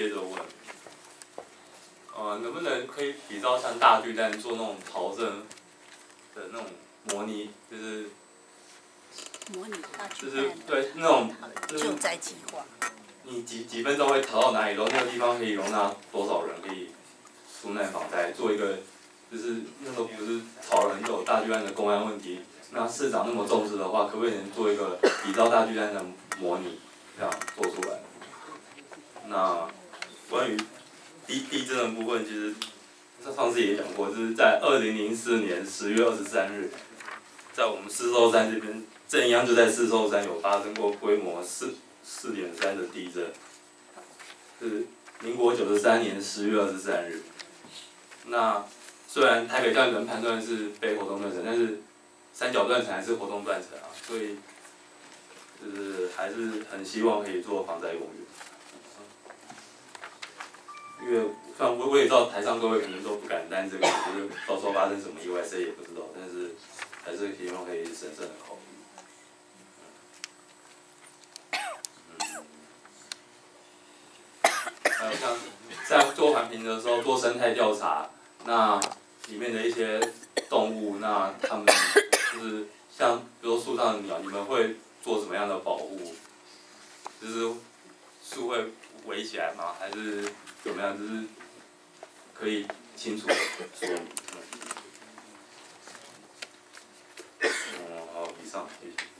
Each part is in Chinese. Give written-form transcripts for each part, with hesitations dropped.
接着问，能不能可以比照像大巨蛋做那种逃生的那种模拟，就是模拟大巨蛋就是对那种救灾计划。 你几分钟会逃到哪里，然后那个地方可以容纳多少人可以纾难防灾，做一个就是那时候不是吵了很久大巨蛋的公安问题，那市长那么重视的话，可不可以能做一个比照大巨蛋的模拟，这样做出来？那关于地震的部分，其实上次也讲过，就是在2004年10月23日，在我们四兽山这边，震央就在四兽山有发生过规模4.3的地震，是民国93年10月23日。那虽然台北断层判断是非活动断层，但是三角断层还是活动断层啊，所以就是还是很希望可以做防灾公园。因为虽然我也知道台上各位可能都不敢担这个，就是到时候发生什么意外谁也不知道，但是还是希望可以审慎的考虑。还有像在做环评的时候做生态调查，那里面的一些动物，那它们就是像比如说树上的鸟，你们会做什么样的保护？就是树会围起来吗？还是怎么样？就是可以清楚的说明。好，以上，谢谢。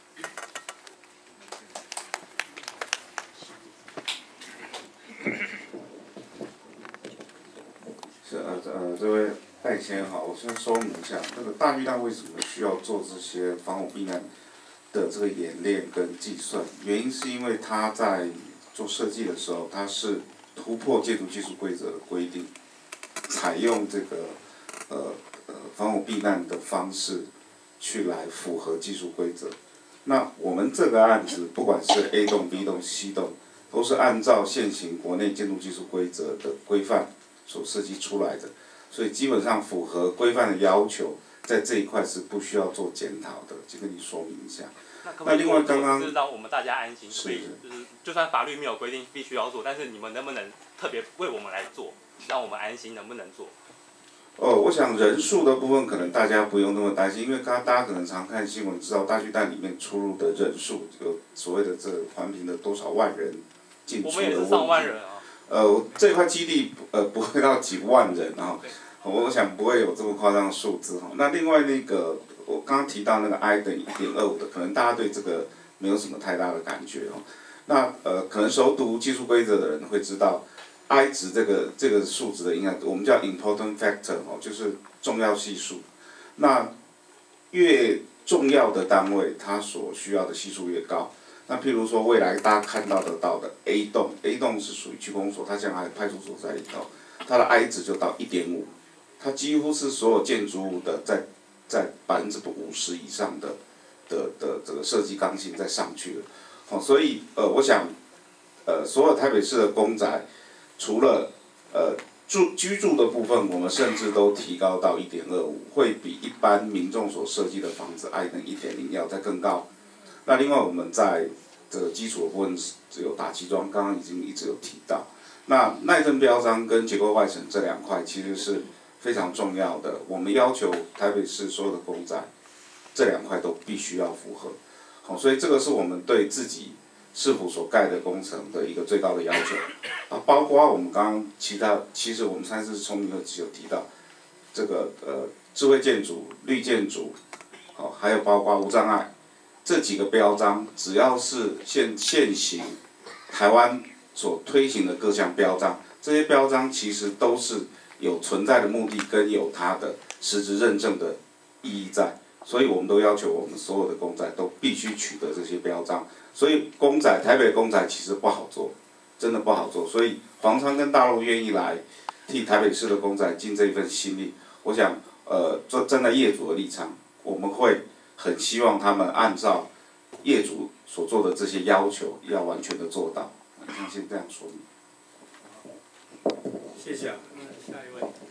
这位戴先好，我先说明一下，那个大巨蛋为什么需要做这些防火避难的这个演练跟计算？原因是因为它在做设计的时候，它是突破建筑技术规则的规定，采用这个防火避难的方式去来符合技术规则。那我们这个案子，不管是 A 栋、B 栋、C 栋，都是按照现行国内建筑技术规则的规范所设计出来的，所以基本上符合规范的要求，在这一块是不需要做检讨的，就跟你说明一下。那另外刚刚是让我们大家安心，所以就是就算法律没有规定必须要做，但是你们能不能特别为我们来做，让我们安心，能不能做？ 我想人数的部分可能大家不用那么担心，因为大家可能常看新闻知道大巨蛋里面出入的人数有所谓的这个环评的多少万人进出的问题。 我们也是上万人啊。 这块基地不会到几万人啊，我想不会有这么夸张的数字哈。那另外那个我刚刚提到那个 I 等于1.25的，可能大家对这个没有什么太大的感觉哦。那可能熟读技术规则的人会知道。I 值这个数值的影响，我们叫 important factor 哦，就是重要系数。那越重要的单位，它所需要的系数越高。那譬如说未来大家看到得到的 A 栋是属于区公所，它将来派出所在里头，它的 I 值就到1.5，它几乎是所有建筑物的在50%以上的这个设计刚性再上去了。好，所以我想所有台北市的公宅。除了居住的部分，我们甚至都提高到1.25，会比一般民众所设计的房子 I 等1.0要再更高。那另外我们在这个基础的部分只有打基桩，刚刚已经一直有提到。那耐震标章跟结构外层这两块其实是非常重要的，我们要求台北市所有的公宅这两块都必须要符合。好，所以这个是我们对自己市府所盖的工程的一个最高的要求，包括我们刚刚其实我们3次聪明特辑有提到，这个智慧建筑、绿建筑，还有包括无障碍这几个标章，只要是现行台湾所推行的各项标章，这些标章其实都是有存在的目的跟有它的实质认证的意义在，所以我们都要求我们所有的公宅都必须取得这些标章。所以台北公宅其实不好做，真的不好做。所以黄昌跟大陆愿意来替台北市的公宅尽这一份心力，我想站在业主的立场，我们会很希望他们按照业主所做的这些要求，要完全的做到。先这样说明。 谢谢啊，那下一位。